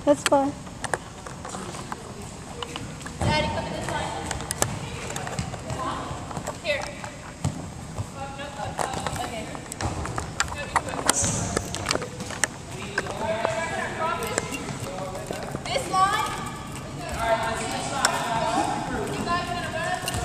That's fine. Daddy, come to this line. Here. Okay. This line. You guys gonna run us?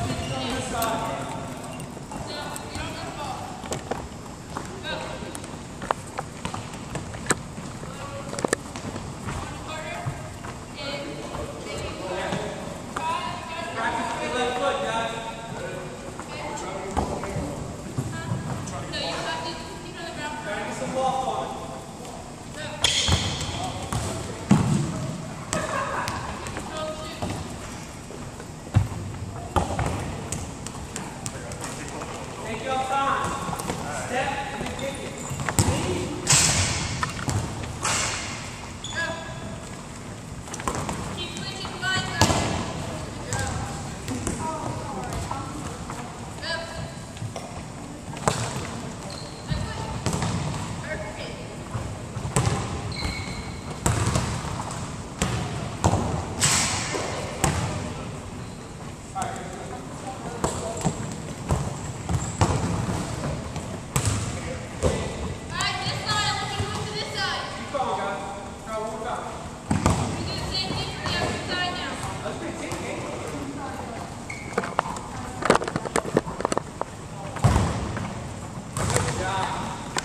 Take your time. Step and then kick it. Keep switching lines, guys. Keep going, guys. Try one more time. Let's be a team game. Good job.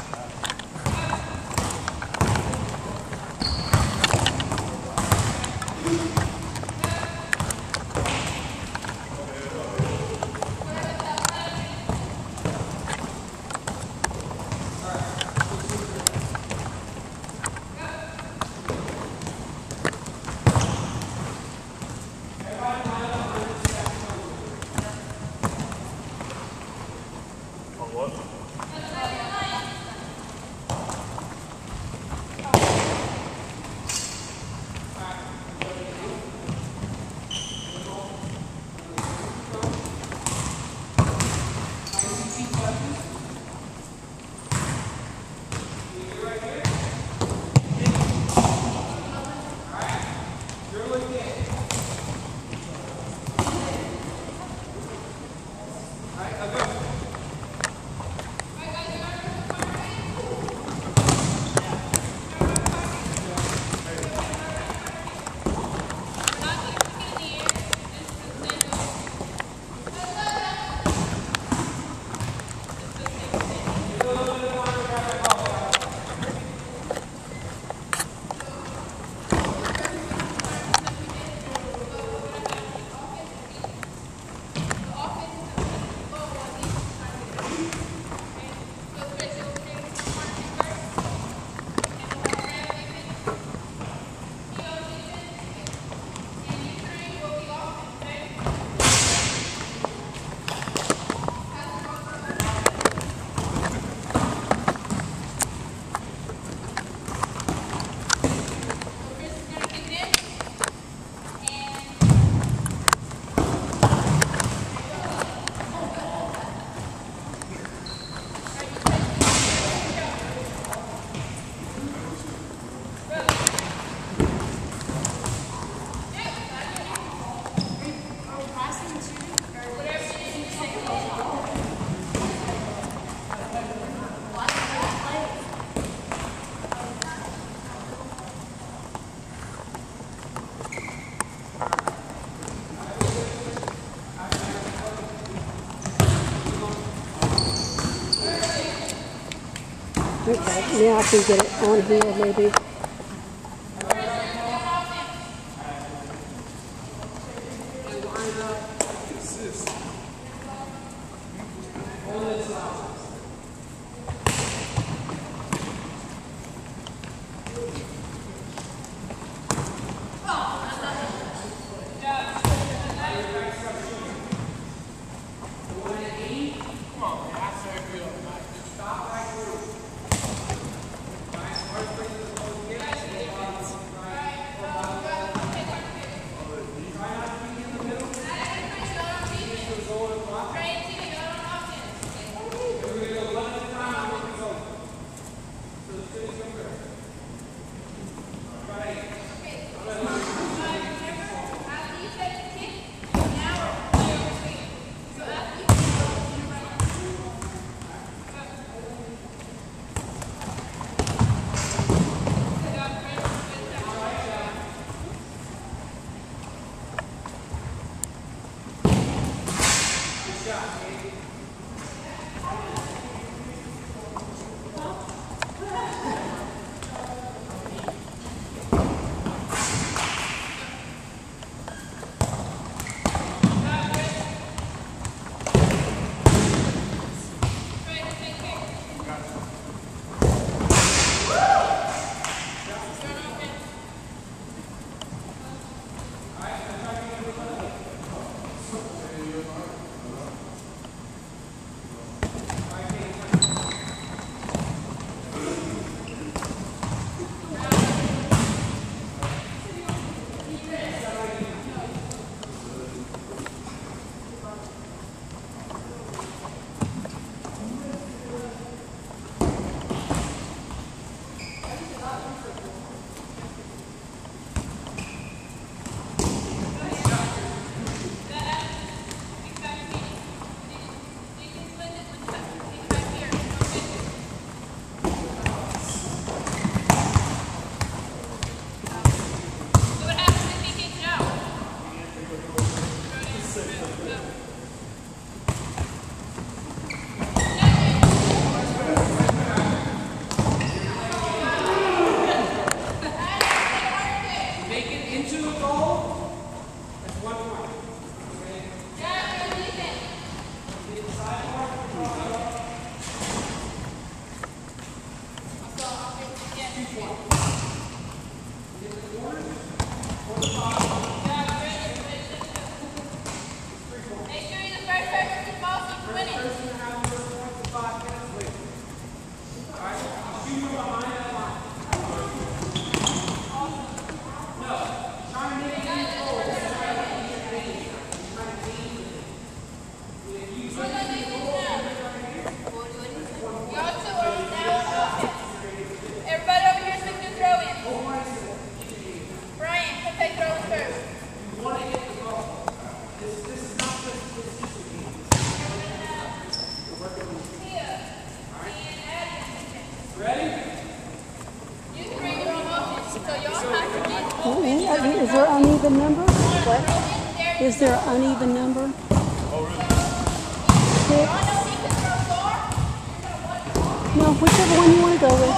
Okay, now I can get it on here maybe. Stop right through. Nice. First bring this into the goal, that's 1 point. Okay? Get the sidebar. Is there an uneven number? What? Is there an uneven number? Oh, really? 6? No, whichever one you want to go with.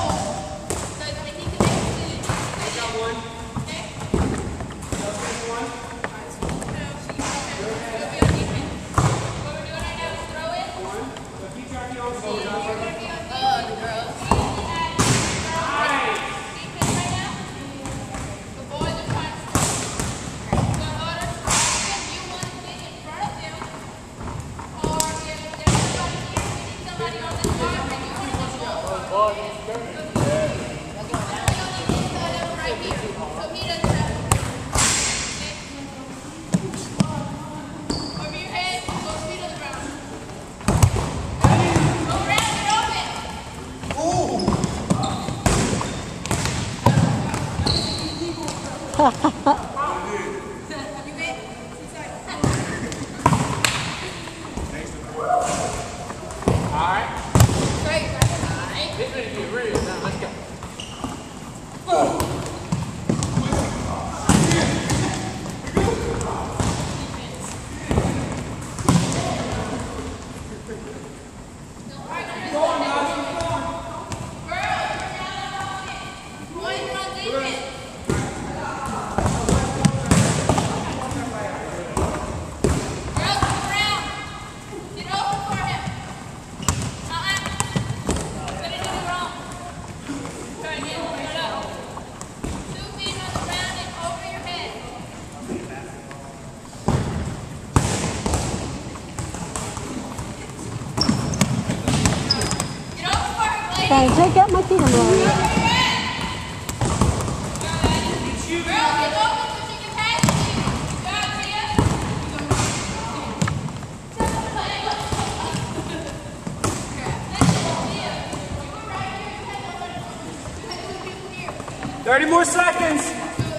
Trying to take out my kingdom roll. $30 more seconds.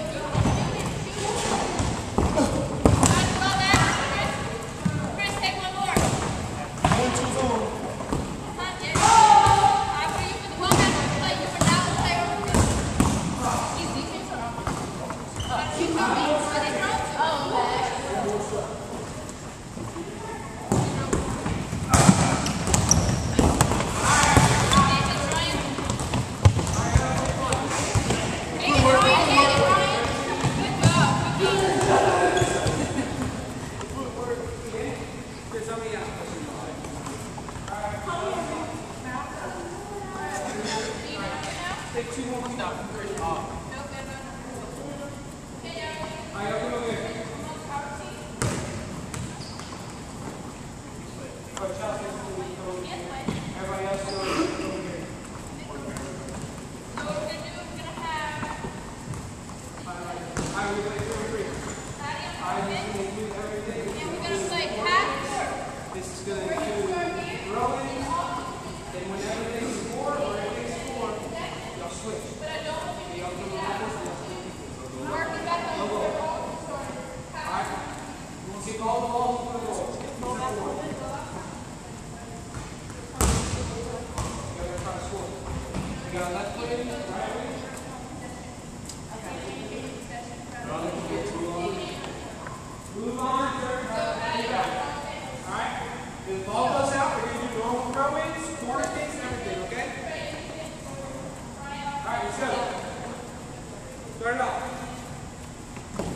Take 2 more feet out. Everybody else go over here. So what we're going to do is we're going to have I will play 33. I will do everything. And we're going to play half court. This is going to do throwing. Then when everything's 4 or everything's 4, y'all switch. But I don't want you to do that. Working back on the ball. Alright. We'll kick all the balls for the goal. You got left foot in, right way. Move on, third. Alright. If the ball goes out, we're going to do normal throw-ins, corner kicks, everything, okay? Alright, let's go. Start it off.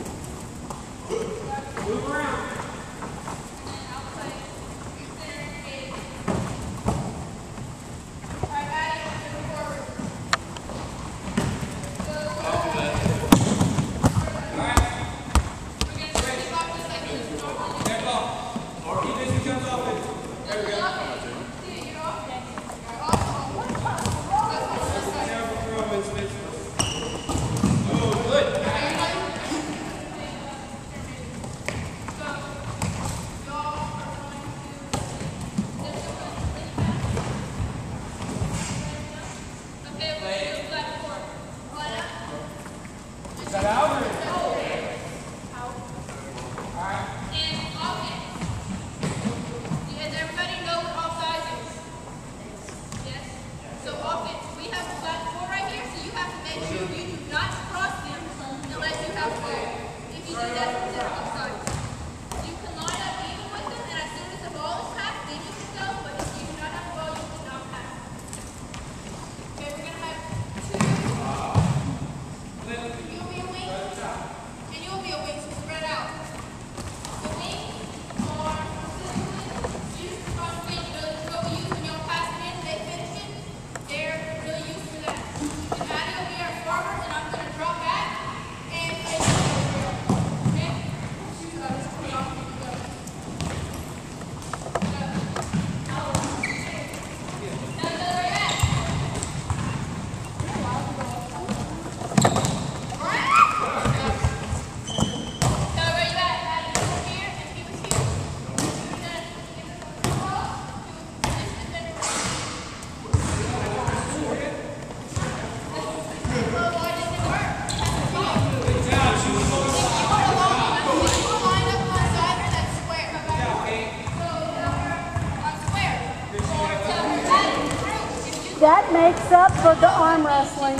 that out or? And offense. Does everybody know what offside is? Yes? So offense, we have a flat four right here, so you have to make sure you do not cross them unless you have a ball. If you do that, it's offside. You can line up even with them, and as soon as the ball is passed, then you can go, but if you do not have a ball, you cannot pass. Okay, we're going to have two. You'll be a wing, and you'll be a wing, so spread out. The wings are used for wing. You know, what we use when y'all pass it in, they finish it. They're really used for that. And Addie will be our forward, and I'm going to drop back and play the ball. Okay? Shoot, just put it off and you go. That makes up for the arm wrestling.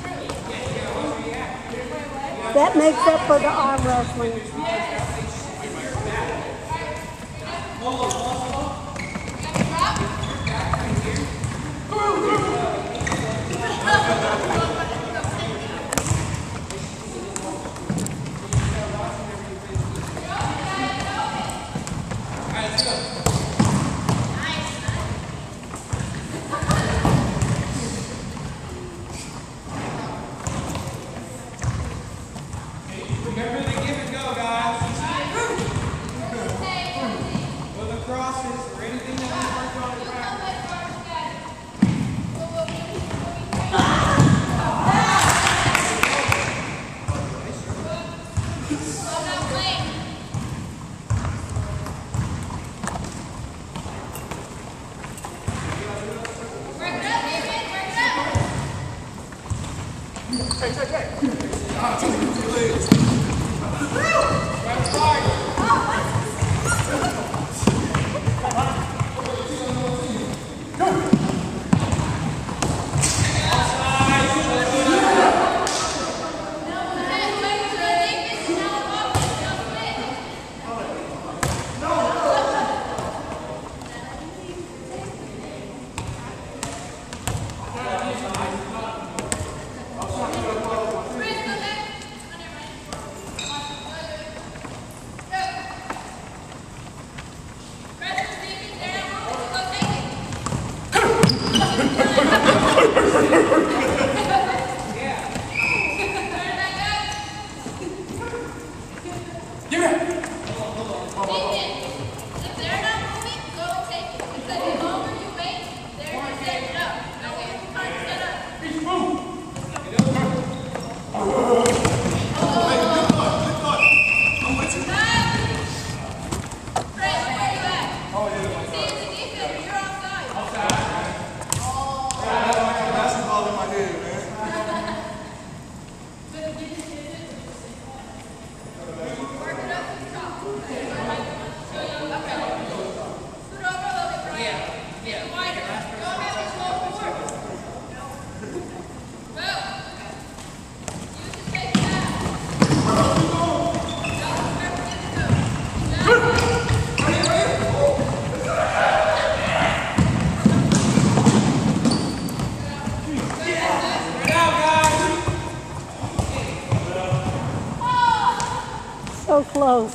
That makes up for the arm wrestling. Remember to give and go, guys. For the crosses or anything that we worked on in practice. So close.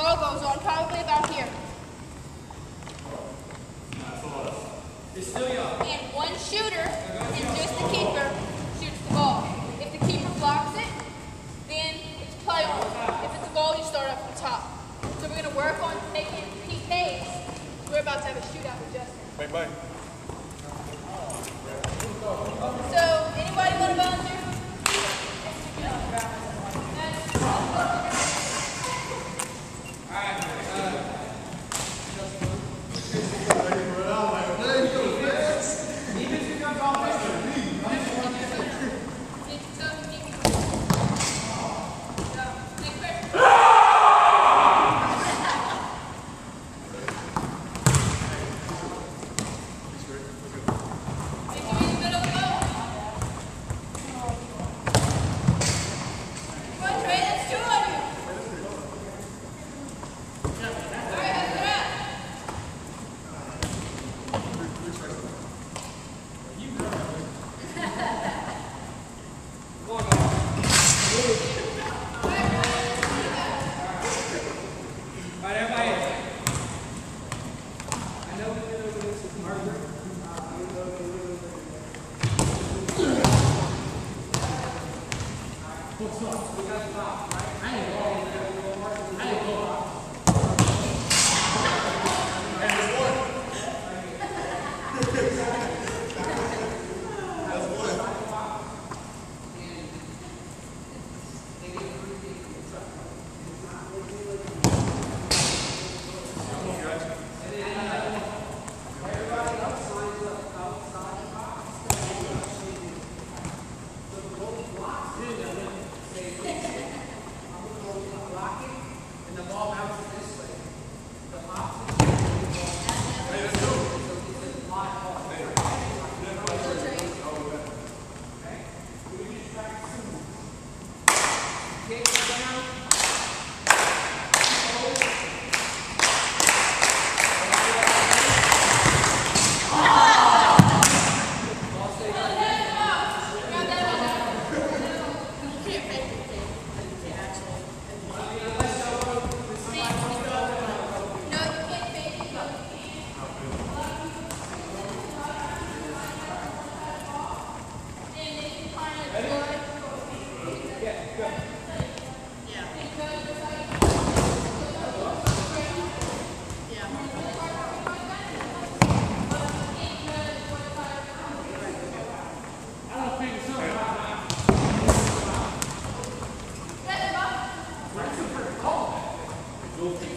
ball goes on probably about here. It's still young. And one shooter, and just the keeper, shoots the ball. If the keeper blocks it, then it's play on. If it's a goal, you start up from the top. So we're going to work on making peak pace. We're about to have a shootout with Justin. Bye-bye. So, anybody want to volunteer? Go.